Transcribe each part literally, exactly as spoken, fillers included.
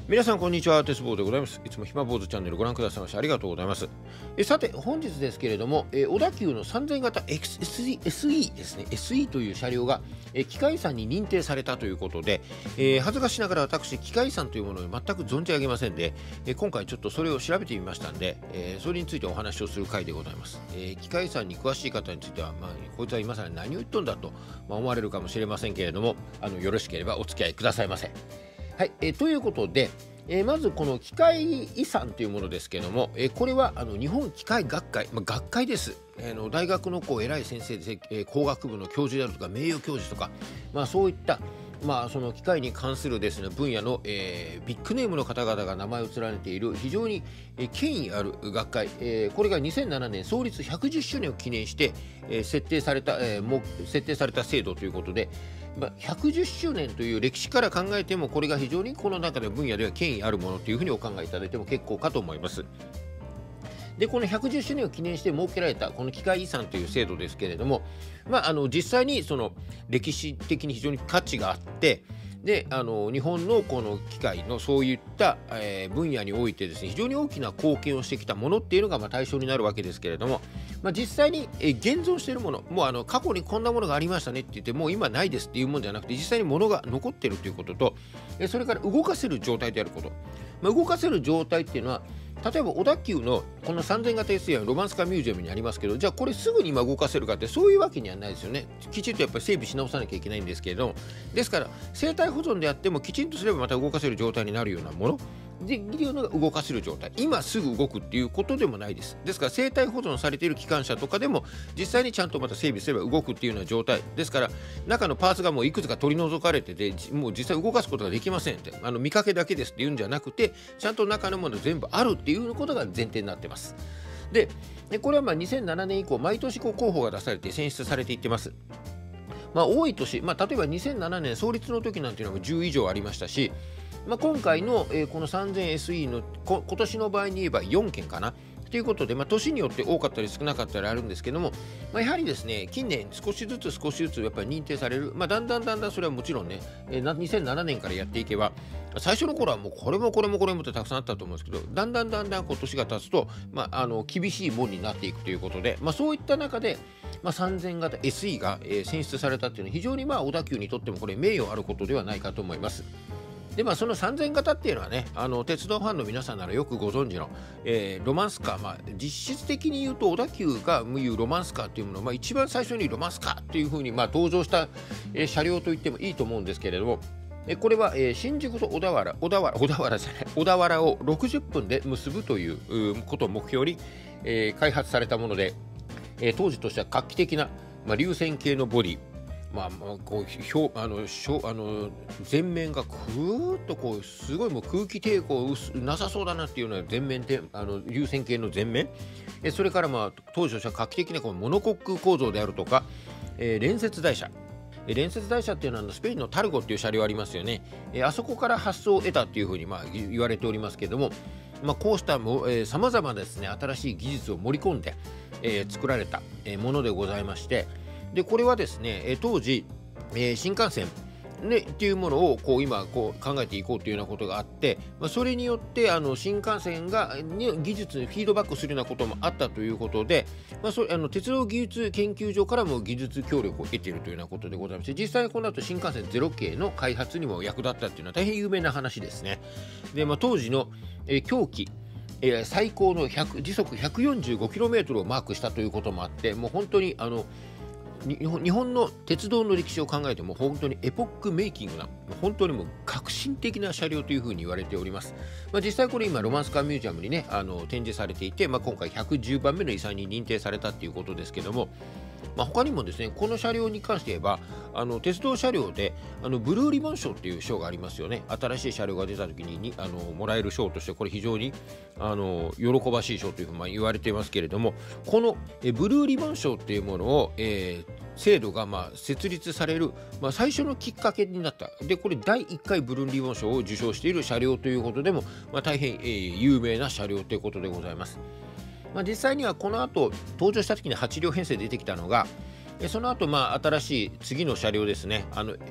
皆さんこんにちは、鉄棒でございます。いつも暇坊主チャンネルご覧くださいましてありがとうございます。えさて本日ですけれども、え小田急のさんぜん型 エスイー ですね。 エスイー という車両がえ機械遺産に認定されたということで、えー、恥ずかしながら私機械遺産というものを全く存じ上げませんで、え今回ちょっとそれを調べてみましたんで、えー、それについてお話をする回でございます。えー、機械遺産に詳しい方については、まあ、こいつは今更何を言っとんだと、まあ、思われるかもしれませんけれども、あのよろしければお付き合いくださいませ。はい、えー、ということで、えー、まずこの機械遺産というものですけれども、えー、これはあの日本機械学会、まあ、学会です。えー、の大学のこう偉い先生で、えー、工学部の教授であるとか名誉教授とか、まあ、そういった、まあ、その機械に関するですね分野の、えー、ビッグネームの方々が名前を連ねている非常に、えー、権威ある学会、えー、これがにせんななねん創立ひゃくじゅっしゅうねんを記念して、えー、設定された、えー、も設定された制度ということで、まあ、ひゃくじゅっしゅうねんという歴史から考えてもこれが非常にこの中で分野では権威あるものというふうにお考えいただいても結構かと思います。でこのひゃくじゅっしゅうねんを記念して設けられたこの機械遺産という制度ですけれども、まあ、あの実際にその歴史的に非常に価値があって、であの日本のこの機械のそういった、えー、分野においてですね非常に大きな貢献をしてきたものっていうのがまあ対象になるわけですけれども、まあ、実際に、えー、現存しているもの、もうあの過去にこんなものがありましたねって言ってもう今ないですっていうものじゃなくて、実際にものが残っているということと、えー、それから動かせる状態であること、まあ、動かせる状態っていうのは例えば小田急のこのさんぜん型 エスイー はロマンスカーミュージアムにありますけど、じゃあこれすぐに今動かせるかってそういうわけにはないですよね。きちんとやっぱり整備し直さなきゃいけないんですけれども、ですから生体保存であってもきちんとすればまた動かせる状態になるようなものでっていうのが動かせる状態、今すぐ動くっていうことでもないです。ですから生体保存されている機関車とかでも実際にちゃんとまた整備すれば動くっていうような状態ですから、中のパーツがもういくつか取り除かれててもう実際動かすことができませんって、あの見かけだけですっていうんじゃなくて、ちゃんと中のもの全部あるっていうことが前提になってます。でこれはまあにせんななねん以降毎年こう候補が出されて選出されていってます。まあ、多い年、まあ、例えばにせんななねん創立の時なんていうのもじゅう以上ありましたし、まあ、今回の、えー、この さんぜんエスイー のこ今年の場合に言えばよんけんかなということで、まあ、年によって多かったり少なかったりあるんですけども、まあ、やはりですね近年少しずつ少しずつやっぱり認定される、まあ、だんだんだんだんそれはもちろんね、えー、にせんななねんからやっていけば、最初の頃はもうこれもこれもこれもってたくさんあったと思うんですけど、だんだんだんだんこう年が経つと、まあ、あの厳しいものになっていくということで、まあ、そういった中で、まあ、さんぜん型 エスイー が、えー、選出されたっていうのは非常にまあ小田急にとってもこれ名誉あることではないかと思います。でまあ、そのさんぜん型っていうのはね、あの鉄道ファンの皆さんならよくご存知の、えー、ロマンスカー、まあ、実質的に言うと小田急が言うロマンスカーっていうものを、まあ、一番最初にロマンスカーっていうふうにまあ登場した、えー、車両と言ってもいいと思うんですけれども、えこれは、えー、新宿と小田原、小田原、小田原じゃない、小田原をろくじゅっぷんで結ぶということを目標に、えー、開発されたもので、えー、当時としては画期的な、まあ、流線形のボディ、まあ、こう表あのあの前面がくーっとこうすごいもう空気抵抗なさそうだなっていうような前面であの流線形の前面、えそれからまあ当時としては画期的なこのモノコック構造であるとか、えー、連接台車、連接台車っていうのはスペインのタルゴっていう車両ありますよね。えー、あそこから発想を得たっていうふうにまあ言われておりますけれども、まあ、こうしたさまざまなですね新しい技術を盛り込んで、えー、作られたものでございまして、でこれはですね当時、えー、新幹線ね、っていうものをこう今こう考えていこうというようなことがあって、まあ、それによってあの新幹線が、ね、技術にフィードバックするようなこともあったということで、まあ、そあの鉄道技術研究所からも技術協力を得ているというようなことでございまして、実際この後新幹線ゼロ系の開発にも役立ったというのは大変有名な話ですね。で、まあ、当時の、えー、狂気えー、最高の時速 ひゃくよんじゅうごキロメートル をマークしたということもあって、もう本当にあの日本の鉄道の歴史を考えても本当にエポックメイキングな本当にもう革新的な車両というふうに言われております。まあ、実際これ今ロマンスカーミュージアムにねあの展示されていて、まあ、今回ひゃくじゅうばんめの遺産に認定されたということですけども、まあ、他にもですねこの車両に関して言えばあの鉄道車両であのブルーリボン賞っていう賞がありますよね。新しい車両が出た時ににあのもらえる賞としてこれ非常にあの喜ばしい賞というふうにまあ言われていますけれども、このえブルーリボン賞っていうものを、えー制度がまあ設立される、まあ、最初のきっかけになった。でこれだいいっかいブルーリボン賞を受賞している車両ということでも、まあ、大変、えー、有名な車両ということでございます。まあ、実際にはこの後登場した時にはちりょう編成で出てきたのが、その後まあ新しい次の車両ですね、あの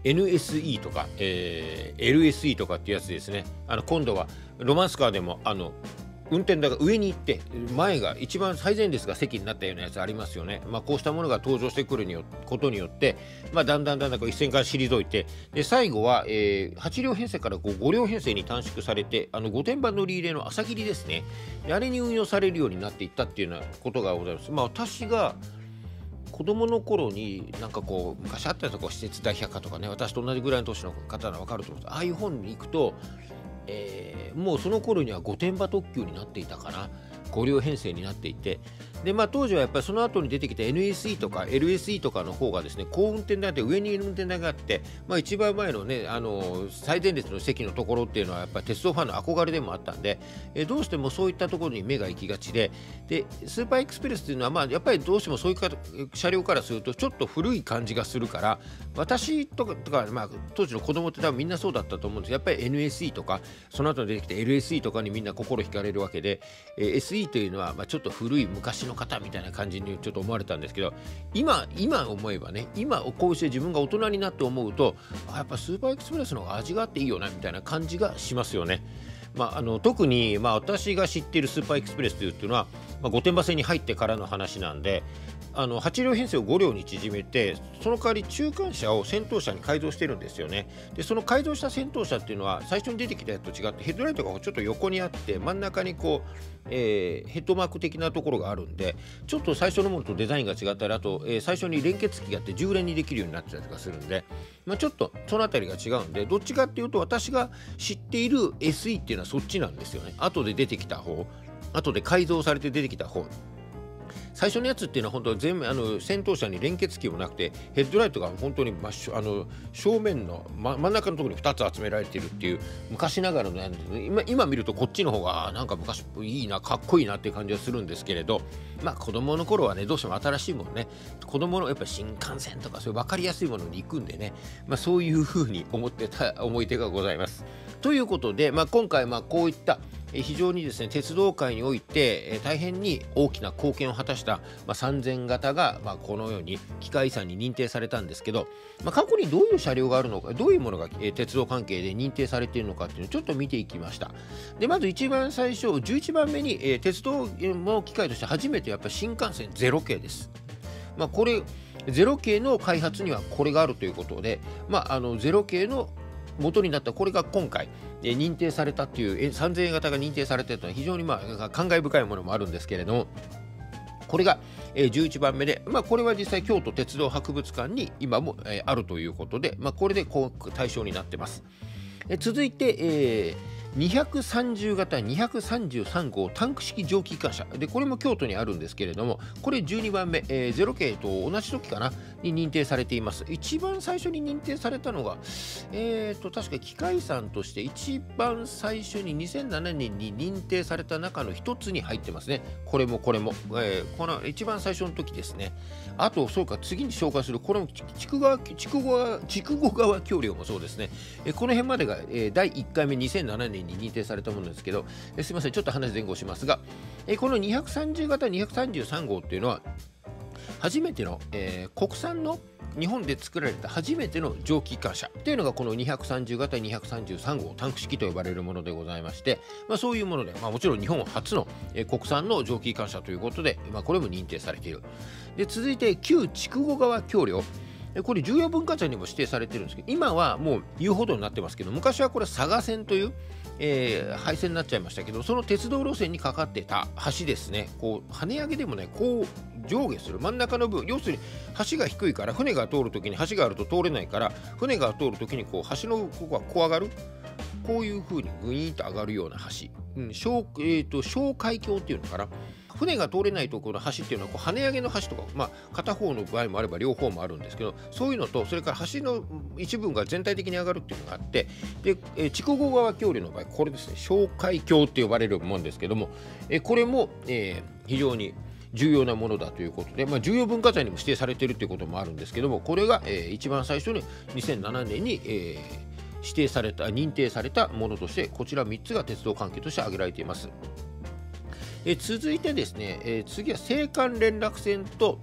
エヌエスイー とか、えー、エルエスイー とかっていうやつですね。あの今度はロマンスカーでもあの運転台が上に行って前が一番最前列が席になったようなやつありますよね。まあ、こうしたものが登場してくるによことによって、まあ、だんだんだんだんこう一線から退いて、で最後は、えー、はち両編成からこうご両編成に短縮されて、あの御殿場乗り入れの朝霧ですね、であれに運用されるようになっていったっていうようなことがございます。まあ、私が子供の頃になんかこう昔あったやつこう施設大百科とかね、私と同じぐらいの年の方なら分かると思うんです。ああいう本に行くと、えー、もうその頃には御殿場特急になっていたかな、ご両編成になっていて、で、まあ、当時はやっぱりその後に出てきた エヌエスイー とか エルエスイー とかの方がですね、高運転台で上に運転台があって、まあ、一番前のね、あの最前列の席のところっていうのはやっぱり鉄道ファンの憧れでもあったんで、えー、どうしてもそういったところに目が行きがちで、でスーパーエクスプレスっていうのは、まあ、やっぱりどうしてもそういうか車両からするとちょっと古い感じがするから、私とかとか、まあ、当時の子供って多分みんなそうだったと思うんですけど、やっぱり エヌエスイー とかその後に出てきた エルエスイー とかにみんな心惹かれるわけで、えー、エスイー というのは、まあ、ちょっと古い昔の方みたいな感じにちょっと思われたんですけど、今今思えばね、今こうして自分が大人になって思うと、あ、やっぱスーパーエクスプレスの方が味があっていいよなみたいな感じがしますよね。まあ、あの特に、まあ、私が知っているスーパーエクスプレスというのは、まあ、御殿場線に入ってからの話なんで、あのはち両編成をご両に縮めて、その代わり中間車を先頭車に改造してるんですよね。でその改造した先頭車っていうのは最初に出てきたやつと違って、ヘッドライトがちょっと横にあって真ん中にこう、えー、ヘッドマーク的なところがあるんで、ちょっと最初のものとデザインが違ったり、あと、えー、最初に連結機があって充電にできるようになってたりとかするんで、まあ、ちょっとそのあたりが違うんで、どっちかっていうと私が知っている エスイー っていうのはそっちなんですよね。後で出てきた方、後で改造されて出てきた方、最初のやつっていうのは本当全部あの先頭車に連結機もなくて、ヘッドライトが本当に真っ正あの正面の、ま、真ん中のところにふたつ集められているっていう昔ながらのやつで、今今見るとこっちの方がなんか昔っぽいいいな、かっこいいなっていう感じがするんですけれど、まあ子供の頃はね、どうしても新しいものね、子供のやっぱり新幹線とかそういう分かりやすいものに行くんでね、まあ、そういうふうに思ってた思い出がございます。ということで、まあ、今回まあこういった非常にですね、鉄道界において大変に大きな貢献を果たした、まあ、さんぜん型が、まあ、このように機械遺産に認定されたんですけど、まあ、過去にどういう車両があるのか、どういうものが鉄道関係で認定されているのかっていうのをちょっと見ていきました。でまず一番最初、じゅういちばんめに、えー、鉄道の機械として初めてやっぱり新幹線ゼロ系です。まあ、これゼロ系の開発にはこれがあるということで、まあ、あのゼロ系の元になったこれが今回認定されたっていうさんぜん型が認定されているというのは非常にまあ感慨深いものもあるんですけれども、これがじゅういちばんめで、まあ、これは実際京都鉄道博物館に今もあるということで、まあ、これで対象になっています。続いて、えーにひゃくさんじゅう型にひゃくさんじゅうさん号タンク式蒸気機関車で、これも京都にあるんですけれども、これじゅうにばんめ、えー、ゼロ系と同じ時かなに認定されています。一番最初に認定されたのが、えーと確か機械遺産として一番最初ににせんななねんに認定された中の一つに入ってますね。これもこれも、えー、この一番最初の時ですね。あとそうか、次に紹介するこれも筑後筑後筑後川橋梁もそうですね。えー、この辺までが、えー、だいいっかいめにせんななねんに認定されたものですけど、えすみません、ちょっと話前後しますが、えこのにひゃくさんじゅう型にひゃくさんじゅうさん号っていうのは初めての、えー、国産の日本で作られた初めての蒸気機関車っていうのがこのにひゃくさんじゅう型にひゃくさんじゅうさん号タンク式と呼ばれるものでございまして、まあ、そういうもので、まあ、もちろん日本初の、えー、国産の蒸気機関車ということで、まあ、これも認定されている。で続いて旧筑後川橋梁、これ重要文化財にも指定されてるんですけど、今はもう遊歩道になってますけど、昔はこれ佐賀線という、えー、廃線になっちゃいましたけど、その鉄道路線にかかってた橋ですね。こう跳ね上げでもね、こう上下する真ん中の部分、要するに橋が低いから船が通るときに橋があると通れないから、船が通るときにこう橋のここはこう上がる、こういう風にグイーンと上がるような橋、うん、小、えーと、小海峡っていうのかな。船が通れないところの橋っていうのはこう跳ね上げの橋とか、まあ、片方の場合もあれば両方もあるんですけど、そういうのとそれから橋の一部が全体的に上がるっていうのがあって、で、えー、筑後川橋梁の場合これですね、小海峡って呼ばれるもんですけども、えー、これも、えー、非常に重要なものだということで、まあ、重要文化財にも指定されているということもあるんですけども、これが、えー、一番最初ににせんななねんに、えー、指定された認定されたものとして、こちらみっつが鉄道関係として挙げられています。え続いてですね、えー、次は青函連絡船と、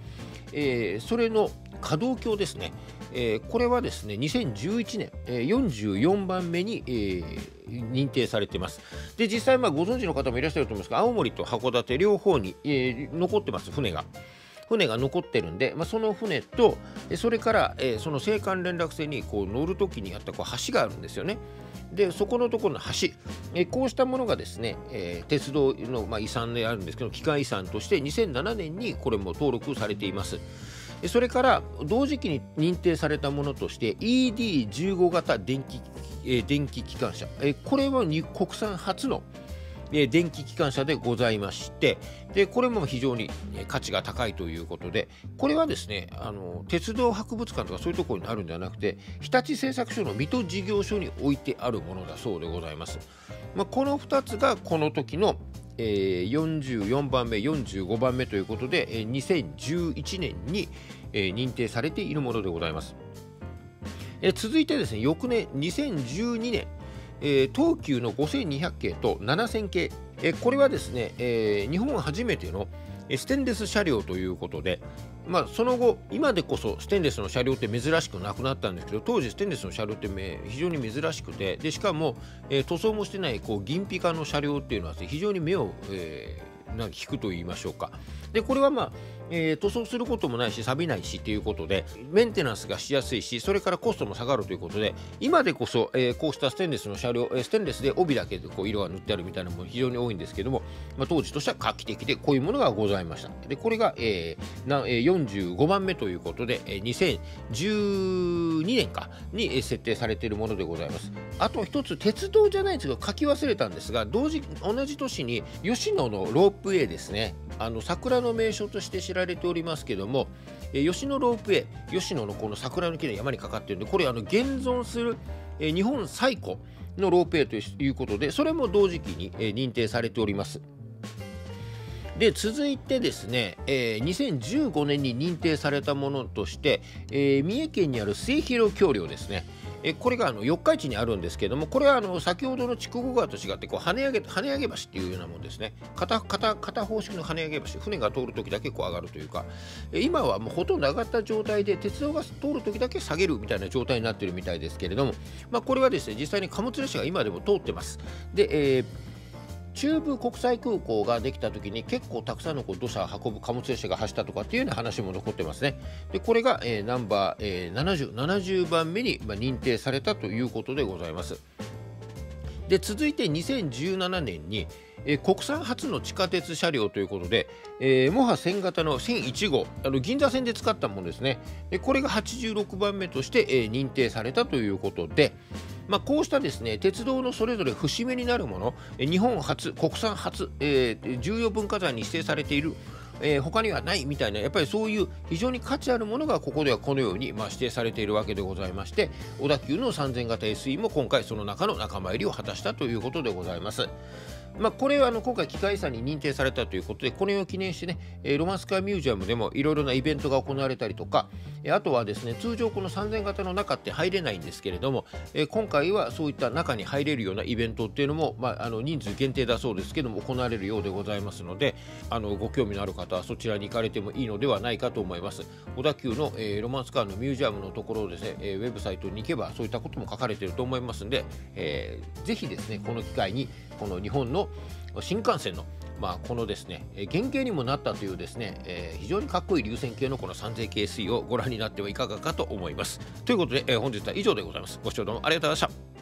えー、それの可動橋ですね、えー、これはですねにせんじゅういちねん、えー、よんじゅうよんばんめに、えー、認定されています。で実際、まあ、ご存知の方もいらっしゃると思いますが、青森と函館両方に、えー、残ってます。船が船が残ってるんで、まあ、その船とそれから、えー、その青函連絡船にこう乗るときにあったこう橋があるんですよね。でそこのところの橋、えー、こうしたものがですね、えー、鉄道の、まあ、遺産であるんですけど、機械遺産としてにせんななねんにこれも登録されています。それから同時期に認定されたものとして イーディーじゅうご 型電気、えー、電気機関車、えー、これは国産初の電気機関車でございまして、でこれも非常に価値が高いということで、これはですね、あの鉄道博物館とかそういうところにあるんではなくて、日立製作所の水戸事業所に置いてあるものだそうでございます。まあ、このふたつがこの時の、えー、よんじゅうよんばんめ、よんじゅうごばんめということで、えー、にせんじゅういちねんに、えー、認定されているものでございます。えー、続いてですね、翌年にせんじゅうにねん、えー、東急のごせんにひゃくけいとななせんけい、えー、これはですね、えー、日本初めてのステンレス車両ということで、まあ、その後、今でこそステンレスの車両って珍しくなくなったんですけど、当時ステンレスの車両って非常に珍しくて、でしかも、えー、塗装もしてないこう銀ピカの車両っていうのは、ね、非常に目を、えー、なんか引くと言いましょうか。でこれはまあえー、塗装することもないし錆びないしということでメンテナンスがしやすいし、それからコストも下がるということで、今でこそ、えー、こうしたステンレスの車両、ステンレスで帯だけでこう色が塗ってあるみたいなのも非常に多いんですけども、まあ、当時としては画期的でこういうものがございました。でこれが、えー、なよんじゅうごばんめということで、えー、にせんじゅうにねんかに設定されているものでございます。あと一つ、鉄道じゃないんですけど書き忘れたんですが、同時同じ年に吉野のロープウェイですね、あの桜の名所として知られておりますけども、えー、吉野ロープウェイ、吉野のこの桜の木の山にかかっているんで、これあの現存する、えー、日本最古のロープウェイということで、それも同時期に、えー、認定されております。で続いてですね、えー、にせんじゅうごねんに認定されたものとして、えー、三重県にある末広橋梁ですね。えこれがあの四日市にあるんですけれども、これはあの先ほどの筑後川と違ってこう跳ね上げ跳ね上げ橋っていうようなもんですね。片片片方式の跳ね上げ橋、船が通るときだけこう上がるというか、え今はもうほとんど上がった状態で鉄道が通るときだけ下げるみたいな状態になっているみたいですけれども、まあ、これはですね実際に貨物列車が今でも通ってます。で、えー中部国際空港ができたときに結構たくさんのこう土砂を運ぶ貨物列車が走ったとかっていうような話も残ってますね。でこれが、えー、ナンバー、えー、ななじゅう、ななじゅうばんめに、まあ、認定されたということでございます。で続いてにせんじゅうななねんに、えー、国産初の地下鉄車両ということで、えー、モハ線型のせんいちごう、あの銀座線で使ったものですね。でこれがはちじゅうろくばんめとして、えー、認定されたということで、まあ、こうしたですね鉄道のそれぞれ節目になるもの、日本初、国産初、えー、重要文化財に指定されている、えー、他にはないみたいな、やっぱりそういう非常に価値あるものがここではこのように、まあ、指定されているわけでございまして、小田急のさんぜん型 エスイー も今回その中の仲間入りを果たしたということでございます。まあ、これはあの今回機械遺産に認定されたということで、これを記念してね、えー、ロマンスカーミュージアムでもいろいろなイベントが行われたりとか、えー、あとはですね通常このさんぜん型の中って入れないんですけれども、えー、今回はそういった中に入れるようなイベントっていうのも、まあ、あの人数限定だそうですけども行われるようでございますので、あのご興味のある方はそちらに行かれてもいいのではないかと思います。小田急の、えー、ロマンスカーのミュージアムのところですね、えー、ウェブサイトに行けばそういったことも書かれていると思いますので、えー、ぜひですねこの機会にこの日本の新幹線の、まあ、このですね原型にもなったというですね、えー、非常にかっこいい流線形のこの さんぜんけいエスイー をご覧になってはいかがかと思います。ということで、えー、本日は以上でございます。ご視聴どうもありがとうございました。